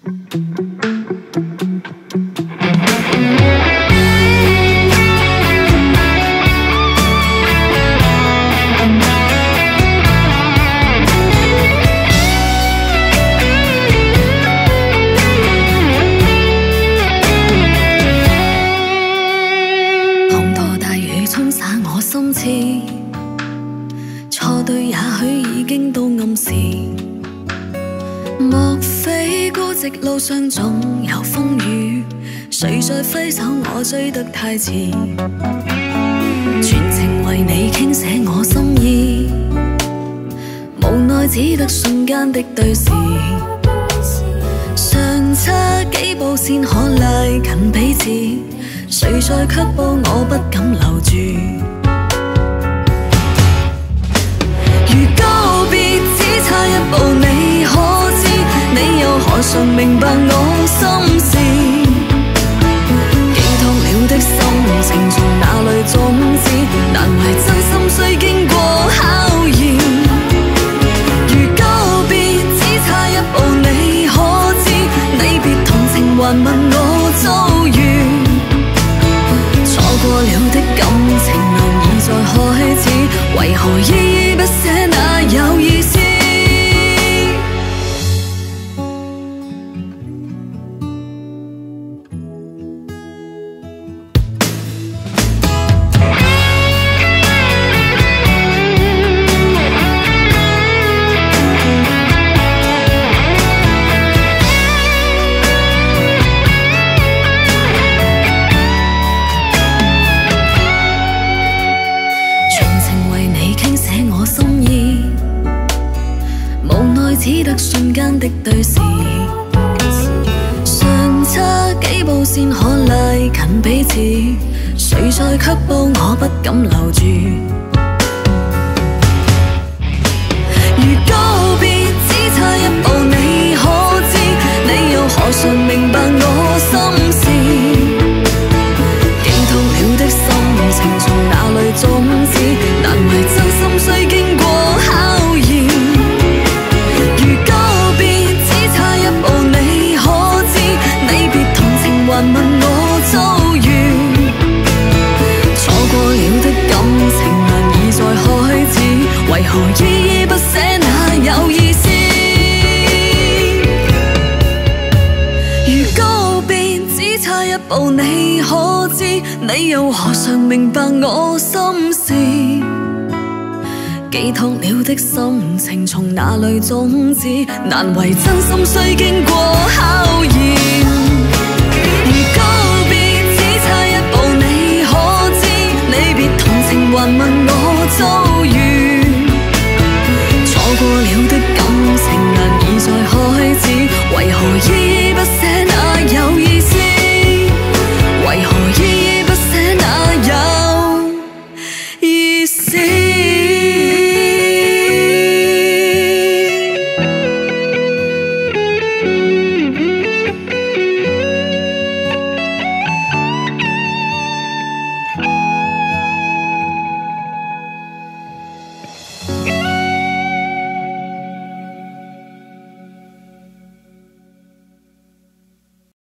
滂沱大雨冲洒我心痴，錯對也許已經都暗示，莫非孤寂路上總有風雨，誰在揮手我追得太遲，全程為你傾瀉我心意，無奈只得瞬間的對視，相差幾步先可拉近彼此，誰在卻步我不敢留住，如告別只差一步你可知，你又何嘗明白我心事，寄託了的心情從哪裏終止，難為真心需經過考驗，如告別只差一步你可知，你別同情還問我遭遇，錯過了的感情難以再開始，為何依依不捨哪有意思？只得瞬間的對視，相差幾步先可拉近彼此，誰在卻步我不敢留住，如告別只差一步你可知，你又何嘗明白我心事，寄託了的心情從哪裏終止，難為真心需經過考驗，還問我遭遇，錯過了的感情難以再開始，為何依依不捨哪有意思？如告別只差一步你可知，你又何嘗明白我心事，寄託了的心情從哪裏終止，難為真心需經過考驗，還問我遭遇，